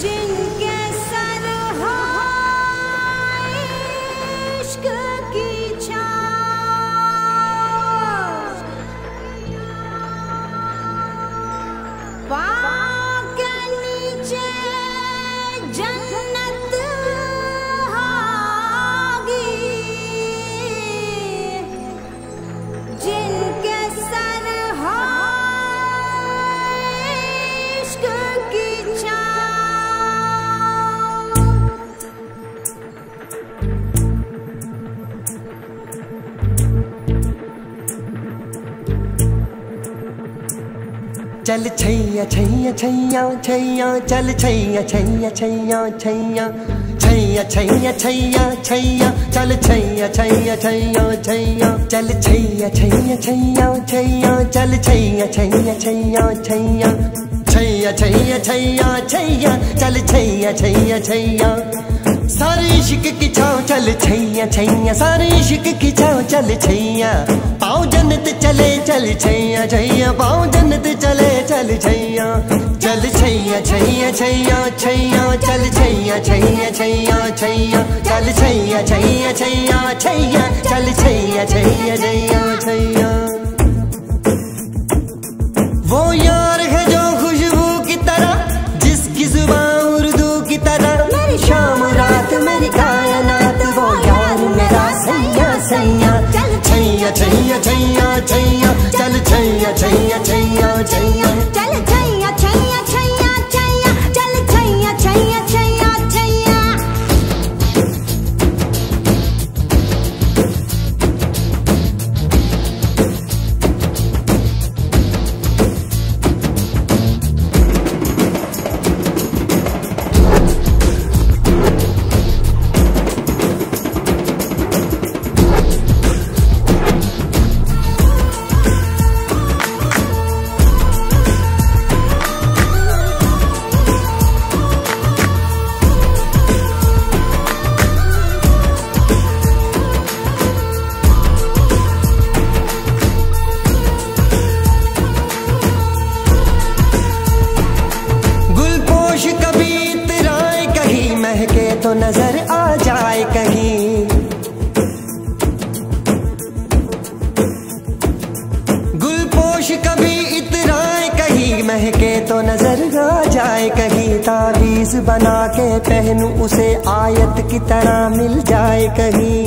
जिनके सर हो इश्क की छाँव, पाँव के नीचे जन्नत होगी, जिनके सर हो इश्क की छाँव। चल छैया छैया छैया छैया, चल छैया छैया छैया छैया, छैया छैया छैया छैया, चल छैया छैया छैया छैया, चल छैया छैया छैया छैया, चल छैया छैया छैया छैया, छैया छैया छैया छैया, चल छैया छैया छैया। सारे इश्क की छाँव चल छैया छैया, सारे इश्क की छाँव चल छैया, पाँव जन्नत चले चल छैया छैया, पाँव जन्नत चले चल छैया, चल छैया छैया छैया छैया, चल छैया छैया छैया छैया, चल छैया छैया छैया छैया, चल छैया छैया छैया छैया। वो यार है जो खुशबू की तरह, जिसकी जुबां उर्दू की तरह, मेरी शाम रात मेरी कायनात, वो यार मेरा सैया सैया। छैया छैया छैया छैया, चल छैया छैया छैया छैया, चल छैया छैया छैया छैया, चल छैया छैया छैया छैया। तो नजर आ जाए कहीं, गुलपोश कभी इतराए कहीं, महके तो नजर आ जाए कहीं, तावीज बना के पहनूं उसे आयत की तरह मिल जाए कहीं,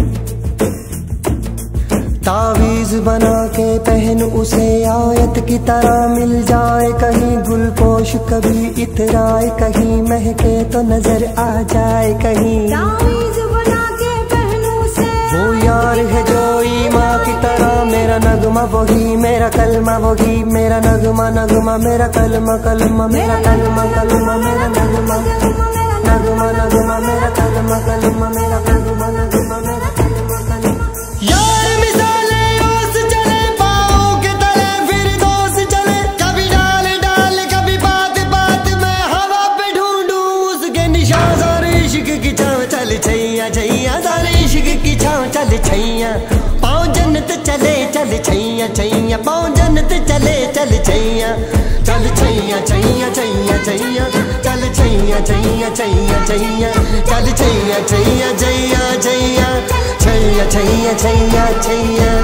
तावीज बना के पहनूं उसे आयत की तरह मिल जाए कहीं, गुलपोश कभी इतराए कहीं, महके तो नजर आ जाए कहीं, तावीज़ बना के पहनूं उसे, वो यार है जो ईमां की तरह, मेरा नगमा वही मेरा कलमा वही, मेरा नगमा नगमा मेरा कलमा कलमा, मेरा कलमा कलमा मेरा नगमा, नगमा नगमा मेरा कलमा कलमा, मेरा नगमा नगमा मेरा कलमा कलमा। यार मिसाले ओस चले पाँव के तले, फिर दोस्त चले, कभी डाल डाल कभी बात बात में हवा पे ढूंढूं उसके निशान, सारे इश्क की छाँव चल छैया छैया, सारे इश्क की छाँव चल छैया, पाँव जन्नत चले चल छैया छैया, पाँव जन्नत चले चल छैया, चल छैया छैया छैया छैया, चल छैया छैया छैया छैया, चल छैया छैया छैया छैया, छैया छैया छैया छैया।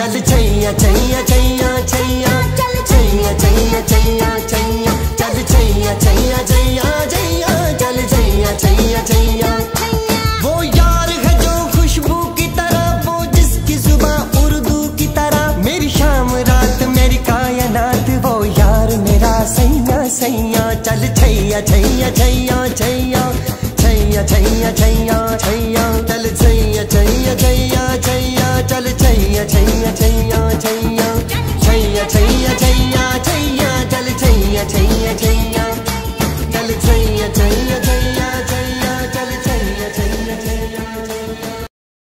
चल छैया छैया छैया छैया चल छैया छैया छैया छैया चल छैया छैया छैया छैया चल छैया छैया छैया। वो यार है जो खुशबू की तरह, वो जिसकी सुबह उर्दू की तरह, मेरी शाम रात मेरी कायनात, वो यार मेरा सैया सैया। चल छैया छैया छैया छैया छैया छैया छैया छैया चल छैया छैया छैया छैया चल छैया छैया छैया छैया छैया छैया छैया छैया चल छैया छैया छैया।